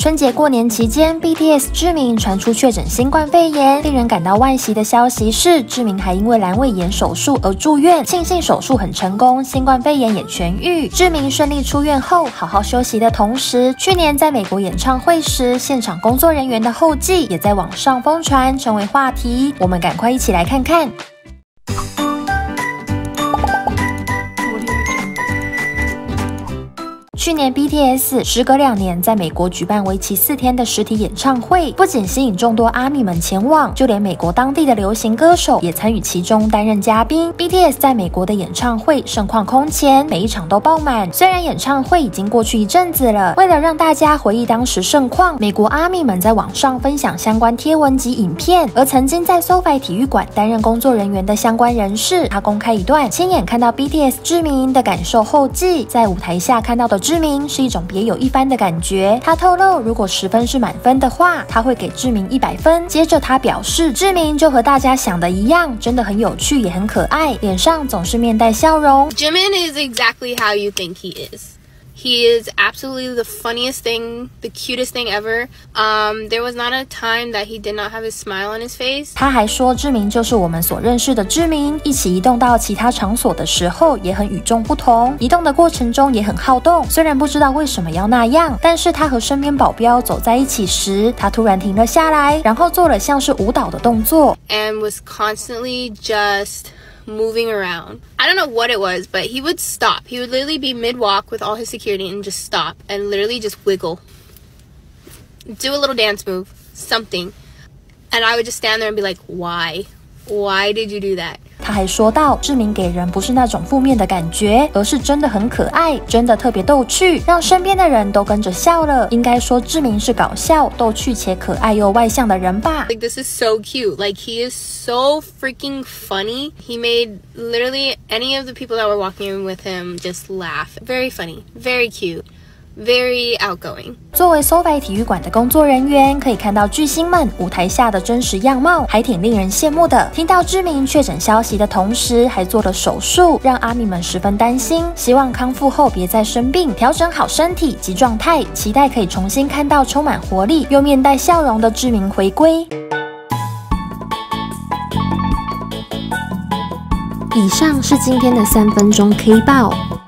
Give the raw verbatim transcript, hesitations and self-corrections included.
春节过年期间 ，B T S 志明传出确诊新冠肺炎，令人感到惋惜的消息是，志明还因为阑尾炎手术而住院，庆幸手术很成功，新冠肺炎也痊愈。志明顺利出院后，好好休息的同时，去年在美国演唱会时，现场工作人员的后记也在网上疯传，成为话题。我们赶快一起来看看。去年 B T S 时隔两年在美国举办为期四天的实体演唱会，不仅吸引众多阿米们前往，就连美国当地的流行歌手也参与其中担任嘉宾。B T S 在美国的演唱会盛况空前，每一场都爆满。虽然演唱会已经过去一阵子了，为了让大家回忆当时盛况，美国阿米们在网上分享相关贴文及影片。而曾经在 SoFi 体育馆担任工作人员的相关人士，他公开一段亲眼看到 B T S 志明的感受后记，在舞台下看到的志明是一种别有一番的感觉。他透露，如果十分是满分的话，他会给志明一百分。接着他表示，志明就和大家想的一样，真的很有趣，也很可爱，脸上总是面带笑容。 Jimin is exactly how you think he is. He is absolutely the funniest thing, the cutest thing ever. Um, there was not a time that he did not have a smile on his face. 他还说，志明就是我们所认识的志明，一起移动到其他场所的时候也很与众不同，移动的过程中也很好动。虽然不知道为什么要那样，但是他和身边保镖走在一起时，他突然停了下来，然后做了像是舞蹈的动作 ，and was constantly just moving around. I don't know what it was, but he would stop. He would literally be mid-walk with all his security and just stop and literally just wiggle. Do a little dance move, something. And I would just stand there and be like, why? Why did you do that? 他还说到，志明给人不是那种负面的感觉，而是真的很可爱，真的特别逗趣，让身边的人都跟着笑了。应该说，志明是搞笑、逗趣且可爱又外向的人吧。 Like, this is so cute. Like, he is so freaking funny. He made literally any of the people that were walking in with him just laugh. Very funny, very cute.Very outgoing. 作为 SoFi 体育馆的工作人员，可以看到巨星们舞台下的真实样貌，还挺令人羡慕的。听到志明确诊消息的同时，还做了手术，让阿米们十分担心。希望康复后别再生病，调整好身体及状态，期待可以重新看到充满活力又面带笑容的志明回归。以上是今天的三分钟 K 报。